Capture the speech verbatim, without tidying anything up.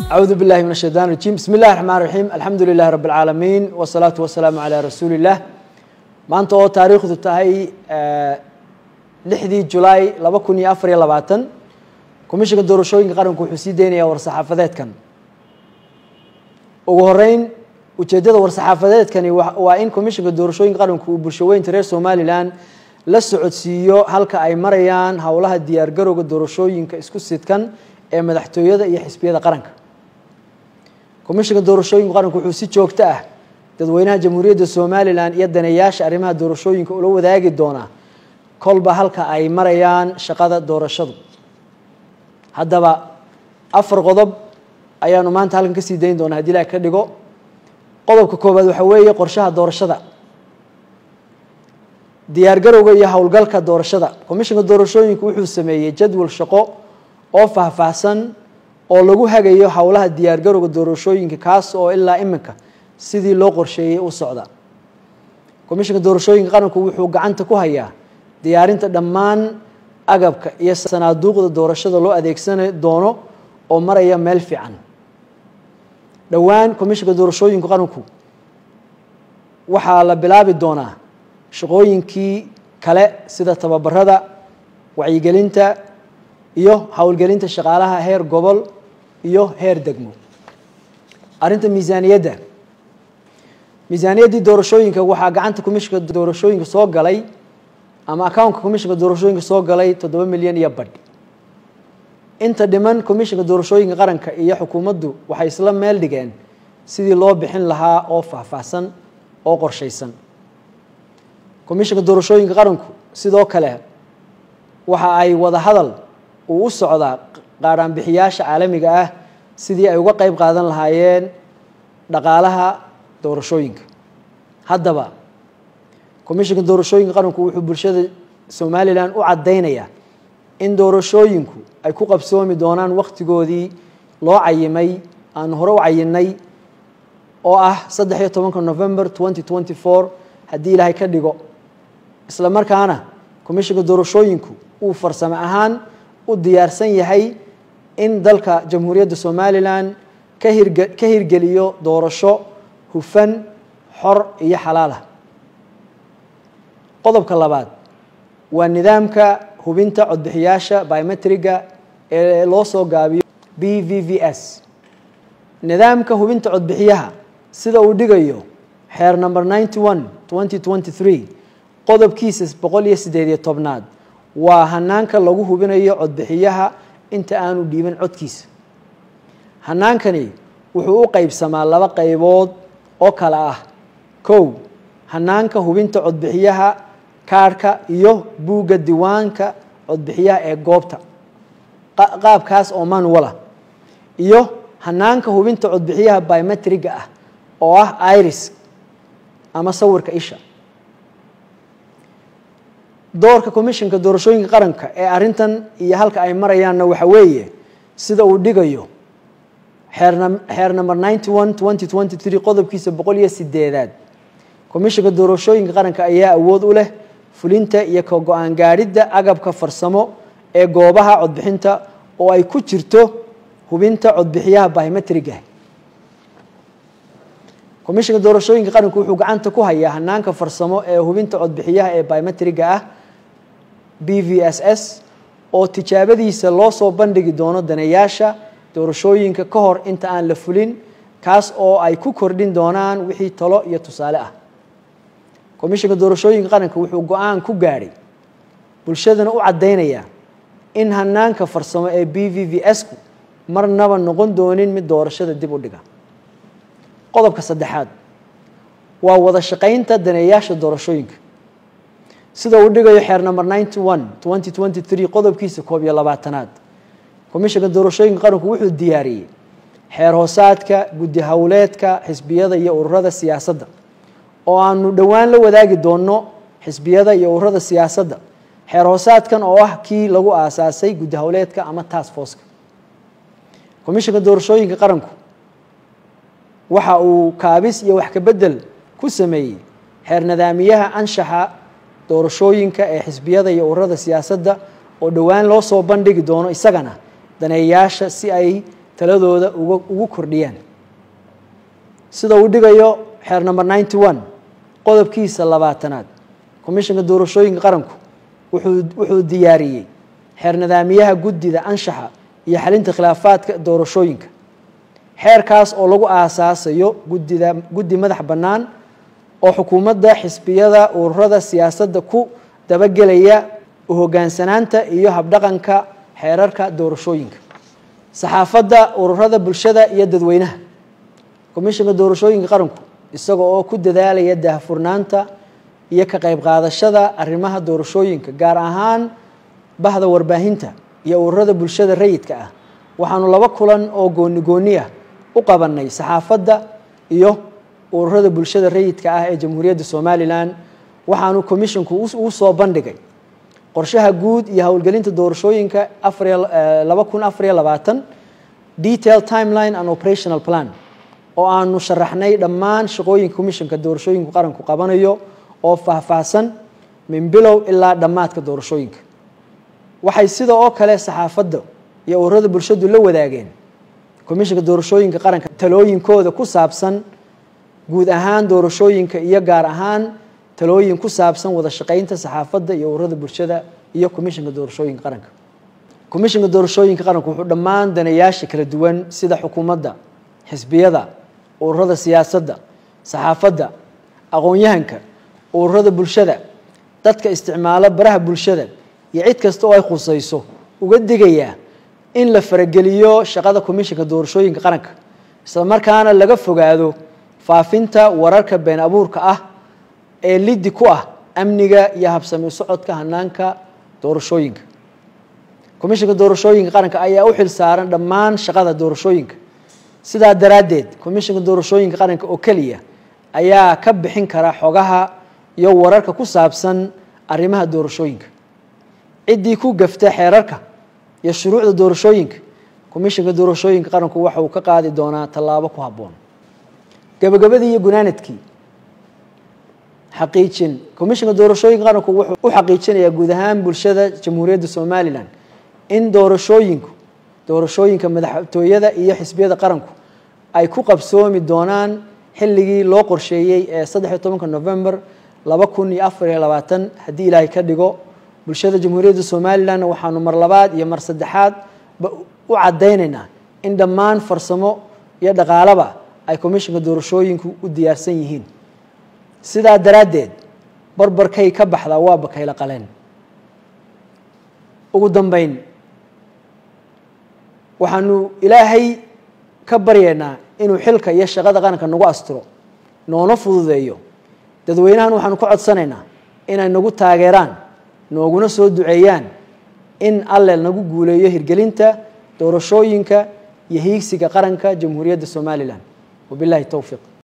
أعوذ بالله من الشيطان الرجيم بسم الله الرحمن الرحيم الحمد لله رب العالمين والصلاة والسلام على رسول الله ما أنت أو تاريخ تهاي لحدي جولاي لبكوني أفري لبعتن كوميشن الدورشوين قارن كوحسيدين يا ورصحافات كان وهرين وجدد ورصحافات كان وإن كوميشن الدورشوين قارن كوبرشوين ترى سومالي لان للسعود سيو هالك أي مريان هؤلاء الديار جرو الدورشوين كإسكوسيت كان مدحتويدا iyo xisbiyada qaranka komishanka doorashooyinka qaranku wuxuu si joogto ah dadweynaha jamhuuriyadda Soomaaliland iyo daneeyaasha arrimaha doorashooyinka ula wadaagi doona kolba halka ay marayaan shaqada doorashadu haddaba afar qodob ayaanu maanta halkan ka sii deyn doonaa hadii la ka dhigo qodobka koobaad waxa weeye qorshaha doorashada diyaar garowga iyo hawlgalka doorashada komishanka doorashooyinka wuxuu sameeyay jadwal shaqo oo faahfaahsan oo lagu hagayo hawlaha diyaar garowga doorashooyinka kaas oo ilaa iminka sidii loo qorsheeyay u socda komishanka doorashooyinka qaranku wuxuu gacanta ku hayaa diyaarinta dhammaan agabka iyo sanaaduuqda doorashada loo adeegsan doono oo maraya meel fiican dhawaan komishanka doorashooyinka qaranku waxa la bilaabi doonaa shaqooyinkii kale sida tababarada wacyigelinta iyo hawlgelinta shaqaalaha heer gobol iyo heer degmo arinta miisaaniyadda miisaaniyaddii doorashooyinka waxaa gacanta komishanka doorashooyinka soo galay ama accountka komishanka doorashooyinka soo galay toddoba milyan iyo badh inta dhiman komishanka doorashooyinka qaranka iyo xukuumaddu waxay isla meel dhigeen sidii loo bixin lahaa oo faahfaahsan oo qorshaysan komishanka doorashooyinka qaranku sidoo kale waxa ay wada hadal uu u socdaa qaaraan bixiyaasha caalamiga ah sidii ay uga qayb qaadan lahaayeen dhaqaalaha doorashooyinka haddaba komishanka doorashooyinka qaranku wuxuu bulshada Soomaaliland u cadeynayaa in doorashooyinku ay ku qabsoomi doonaan waqtigoodii loo cayimay aan hore u cayinay oo ah saddex iyo tobanka November twenty twenty-four haddii Ilaahay ka dhigo isla markaana komishanka doorashooyinku uu farsamo ahaan u diyaarsan yahay in dalka jamhuuriyadda Soomaaliland ka hirga ka hirgeliyo doorasho hufan xor iyo xalaal ah qodobka labaad waa nidaamka hubinta codbixiyaasha biometriga ee loo soo gaabiyo B V V S nidaamka hubinta codbixiyaha sida uu dhigayo xeer number ninety-one twenty twenty-three qodobkiisa boqol iyo siddeed iyo tobnaad waa hanaanka lagu hubinayo codbixiyaha inta aanu dhiiban codkiisa hanaankani wuxuu u qaybsamaa laba qaybood oo kala ah kow hanaanka hubinta codbixiyaha kaarka iyo buugga diiwaanka codbixiyaha ee goobta qaabkaas oo manual ah iyo hanaanka hubinta codbixiyaha biometriga ah oo ah iris ama sawirka isha doorka komishanka doorashooyinka qaranka ee arintan iyo halka ay marayaanna waxa weeye sida uu dhigayo xeer number ninety-one twenty twenty-three qodobkiisa boqol iyo siddeedaad komishanka doorashooyinka qaranka ayaa awood u leh fulinta iyo ka go'aan gaadhida agabka farsamo ee goobaha codbixinta oo ay ku jirto hubinta codbixiyaha biometriga komishanka doorashooyinka qaranku wuxuu gacanta ku hayaa hanaanka farsamo ee hubinta codbixiyaha ee biometriga ah B V S S oo tijaabadiisa loo soo bandhigi doono daneeyaasha doorashooyinka ka hor inta aan la fulin kaas oo ay ku kordhin doonaan wixii talo iyo tusaale ah komishanka doorashooyinka qaranka wuxuu go'aan ku gaadhay bulshadana u cadeynaya in hanaanka farsamo ee B V V S ku marnaba noqon doonin mid doorashada dib u dhiga qodobka saddexaad waa wada shaqaynta daneeyaasha doorashooyinka sida uu dhigayo xeer number ninety-one twenty twenty-three qodobkiisa koob iyo labaatanaad komishanka doorashooyinka qaranku wuxuu diyaariyay xeer hoosaadka guddi hawleedka xisbiyada iyo ururada siyaasadda oo aanu dhawaan la wadaagi doono xisbiyada iyo ururada siyaasadda xeer hoosaadkan oo ah kii lagu aasaasay guddi hawleedka ama task force-ka komishanka doorashooyinka qaranku waxa uu kaabis iyo wax ka bedel ku sameeyay xeer nidaamiyaha anshaxa doorashooyinka ee xisbiyada iyo ururada siyaasadda oo dhawaan loo soo bandhigi doono isagana daneeyaasha si ay taladooda ugu kordhiyaan sida uu dhigayo xeer number ninety-one qodobkiisa labaatanaad komishanka doorashooyinka qaranku wuxuu wuxuu diyaariyay xeer nidaamiyaha guddida anshaxa iyo xalinta khilaafaadka doorashooyinka xeerkaas oo lagu aasaasayo guddida guddi madax bannaan oo xukuumadda xisbiyada ururada siyaasadda ku dabagelaya u hoggaansanaanta iyo habdhaqanka xeerarka doorashooyinka saxaafadda ururada bulshada iyo dadweynaha komishanka doorashooyinka qaranku isaga oo ku dadaalaya daahfurnaanta iyo ka qayb qaadashada arrimaha doorashooyinka gaar ahaan bahda warbaahinta iyo ururada bulshada rayidka ah waxaanu laba kulan oo gooni gooni ah u qabanay saxaafadda iyo ururada bulshada rayidka ah ee Jamhuuriyadda Soomaaliland waxaanu komishanku u soo bandhigay qorshaha guud iyo hawlgelinta doorashooyinka laba kun afar iyo labaatan detailed timeline and operational plan oo aanu sharaxnay dhammaan shaqooyinka komishanka doorashooyinka qaranku qabanayo oo faahfaahsan min bilow ilaa dhamaadka doorashooyinka waxay sidoo oo kale saxaafadda iyo ururada bulshadu la wadaageen komishanka doorashooyinka qaranka talooyinkooda ku saabsan guud ahaan doorashooyinka iyo gaar ahaan talooyin ku saabsan wada shaqaynta saxaafadda iyo ururada bulshada iyo komishanka doorashooyinka qaranka komishanka doorashooyinka qaranku wuxuu dhammaan danayaasha kala duwan sida xukuumadda xisbiyada ururada siyaasadda saxaafadda aqoon-yahanka ururada bulshada dadka isticmaala baraha bulshada iyo cid kasta oo ay khusayso uga digayaa in la farageliyo shaqada komishanka doorashooyinka qaranka isla markaana laga fogaado faafinta wararka been abuurka ah ee liddi ku ah amniga iyo habsami socodka hanaanka doorashooyinka komishanka doorashooyinka qaranka ayaa u xil saaran dhammaan shaqada doorashooyinka sidaa daraadeed komishanka doorashooyinka qaranka oo kaliya ayaa ka bixin kara xogaha iyo wararka ku saabsan arrimaha doorashooyinka ciddii ku gafta xeerarka iyo shuruucda doorashooyinka komishanka doorashooyinka qaranku waxa uu ka qaadi doonaa tallaabo ku habboon gabagabadii iyo gunaanadkii xaqiijin komishanka doorashooyinka qaranku wuxuu u xaqiijinayaa guud ahaan bulshada Jamhuuriyadda Soomaaliland in doorashooyinku doorashooyinka madaxtooyada iyo xisbiyada qaranku ay ku qabsoomi doonaan xilligii loo qorsheeyay ee saddex iyo tobanka November laba kun iyo afar iyo labaatan haddii Ilaahay ka dhigo bulshada Jamhuuriyadda Soomaaliland waxaanu mar labaad iyo mar saddexaad u cadeynaynaa in dhammaan farsamo iyo dhaqaalaba ay komishanka doorashooyinku u diyaarsan yihiin sidaa daraadeed barbarkay ka baxda waa bakayla qaleen ugu dambeyn waxaanu Ilaahay ka baryeynaa inuu xilka iyo shaqada qaranka nagu astiro noona fududeeyo dadweynahan waxaanu ku codsanaynaa inay nagu taageeraan nooguna soo duceeyaan in alle nagu guuleeyo hirgelinta doorashooyinka iyo hiigsiga qaranka Jamhuuriyadda Soomaaliland wabillahi tawfiiq